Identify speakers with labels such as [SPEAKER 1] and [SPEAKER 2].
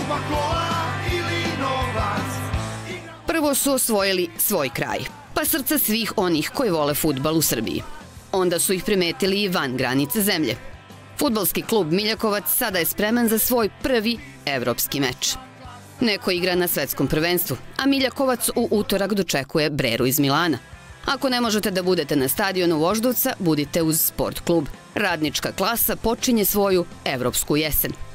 [SPEAKER 1] Prvo su osvojili svoj kraj, pa srca svih onih koji vole fudbal u Srbiji. Onda su ih primetili i van granice zemlje. Fudbalski klub Miljakovac sada je spreman za svoj prvi evropski meč. Neko igra na svetskom prvenstvu, a Miljakovac u utorak dočekuje Breru iz Milana. Ako ne možete da budete na stadionu Voždovca, budite uz Sport klub. Radnička klasa počinje svoju evropsku jesen.